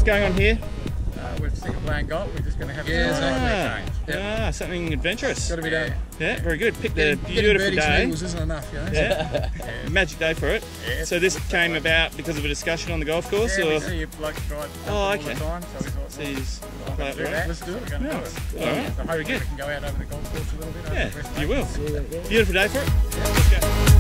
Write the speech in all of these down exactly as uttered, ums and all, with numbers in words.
going on here? Uh, we're sick of playing golf. We're just going to have Yeah, a exactly. change. Ah, ah, something adventurous. Got to be done. Yeah, very good. Picked a Getting beautiful birdie's day. eagles isn't enough, you know. Yeah, magic day for it. Yeah, So this it's came good. about because of a discussion on the golf course, Yeah, or we see you blokes drive Oh, all okay. the time, so we thought, so you just well, play let's it do right? that. Let's do it. We're going to Nice. do it. All right, So very hopefully good. we can go out over the golf course a little bit. over Yeah, the rest of you the will. day. Beautiful day for it. Let's go.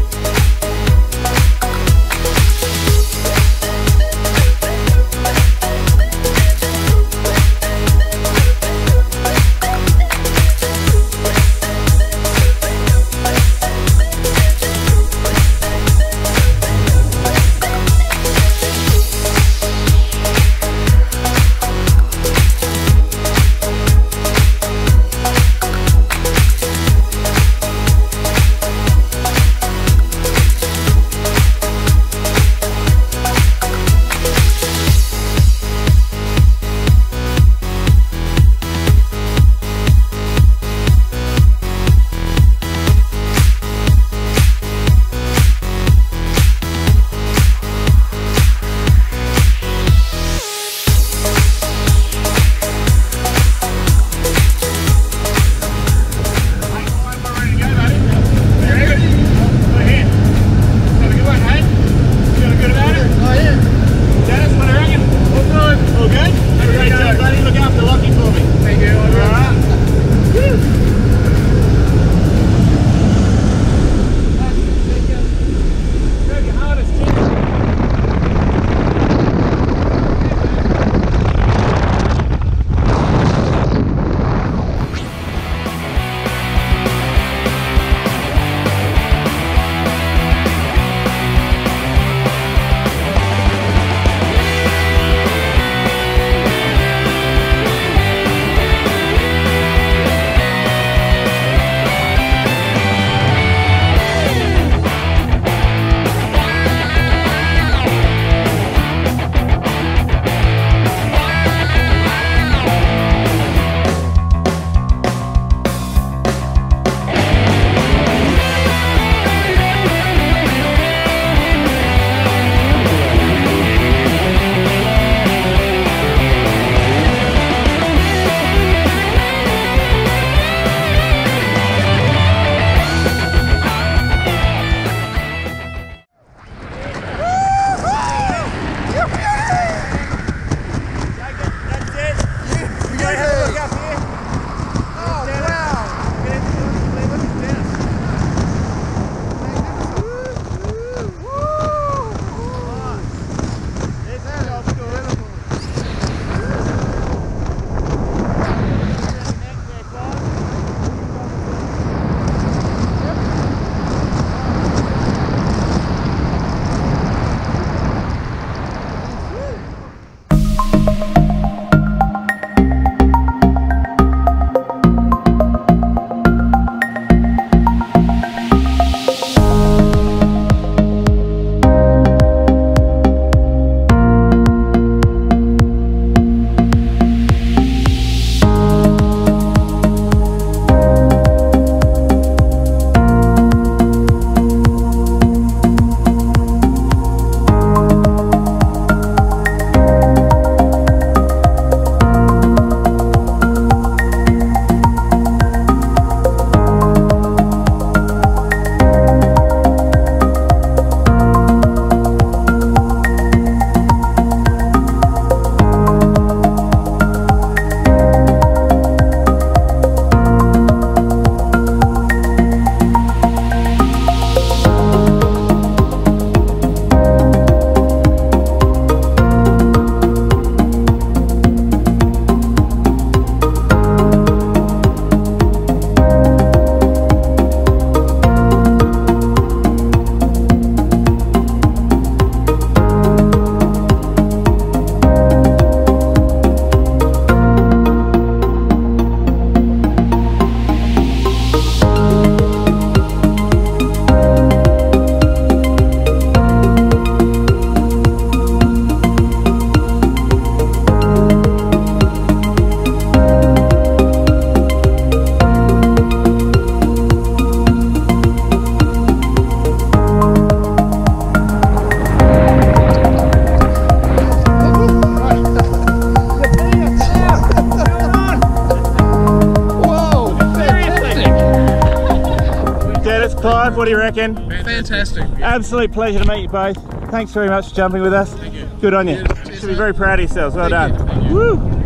What do you reckon? Fantastic. Absolute pleasure to meet you both. Thanks very much for jumping with us. Thank you. Good on you. Cheers. Should be very proud of yourselves. Well Thank done. you. Thank you. Woo!